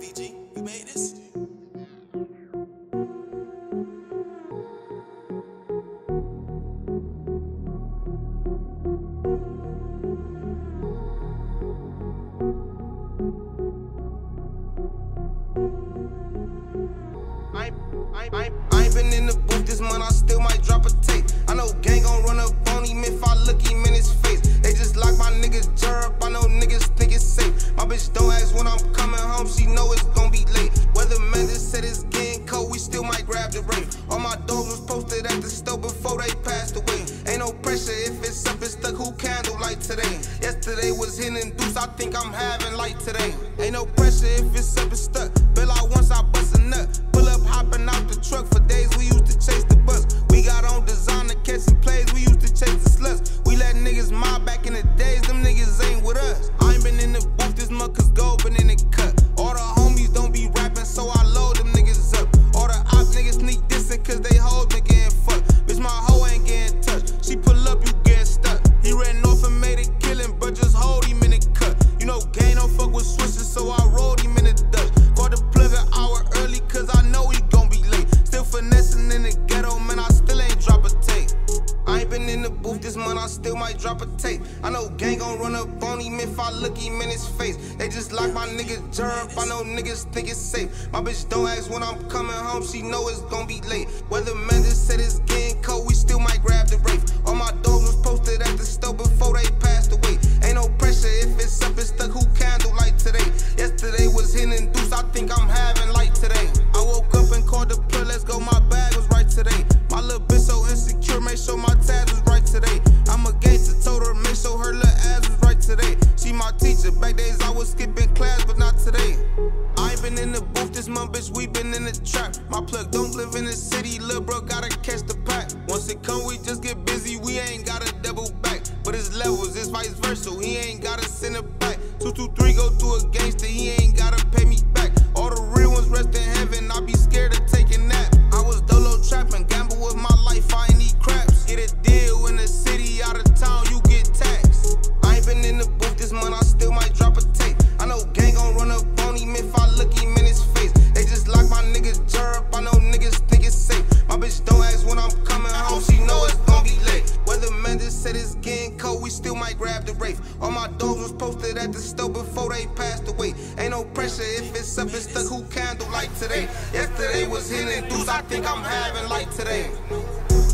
BG, you made this? I ain't been in the booth this month, I still might drop a tape. I know gang gon' run up on him if I look him in his face. They just lock my niggas jerk, I know niggas think it's safe. My bitch don't ask when I'm coming home, she know it's gon' be late. Weatherman just said it's getting cold, we still might grab the rain. All my dogs was posted at the store before they passed away. Ain't no pressure if it's up and stuck, who candlelight today? Yesterday was hitting deuce, I think I'm having light today. Ain't no pressure if it's up and stuck, bill out once I bust a nut. Pull up hopping out the truck, for days we used to chase the bus. We got on designer catching plays, we used to chase the sluts. We let niggas mob back in the days, them niggas ain't with us. I ain't been in the booth this month cause gold been in the cut. All the homies don't be rapping, so I load them niggas up. All the op niggas sneak dissing cause they hoes been getting fucked. Bitch, my hoe ain't getting touched, she pull up, you getting stuck. He ran off and made a killing, but just hold him in the cut. You know gang don't fuck with switches, so I rolled him in the dust. Caught the plug an hour early cause I know he gon' be late. Still finessing in the ghetto, man, I still ain't drop a tape. I ain't been in the booth this month, I still might drop a tape. I know gang gon' run up on him if I look him in his face. They just lock my niggas jerk, I know niggas think it's safe. My bitch don't ask when I'm coming home, she know it's gon' be late. Weatherman just said it's getting cold, we still might grab the rafe. All my dogs was posted at the store before they passed away. Ain't no pressure if it's up and stuck, who candlelight today? Yesterday was hitting deuce, I think I'm having light today. I woke up and called the plug, let's go, my bag was right today. My little bitch so insecure, make sure my tabs was right today. I'm a gangster, told her, make sure her little ass was right today. She my teacher, back days I was skipping class, but not today. I ain't been in the booth this month, bitch, we been in the trap. My plug don't live in the city, lil' bro gotta catch the pack. Once it come, we just get busy, we ain't gotta double back. But it's levels, it's vice versa, he ain't gotta send it back. 223 go through a gangster, he ain't gotta pay me back. All the real ones rest in heaven, I be scared of taking that. I was dolo trapping, gamble with my life, I ain't need craps. Get a deal in the city, out of town, you get taxed. I ain't been in the booth this month, I still might drop a tape. I know gang gon' run up on him if I look him in his face. They just lock my niggas jerk, I know niggas think it's safe. My bitch don't ask when I'm coming home, she know it's gon' be late. Weatherman just said it's getting cold, we still might grab the rafe. All my dogs was posted at the store before they passed away. Ain't no pressure if it's up and stuck, who candlelight today? Yesterday was hitting deuce, I think I'm having light today.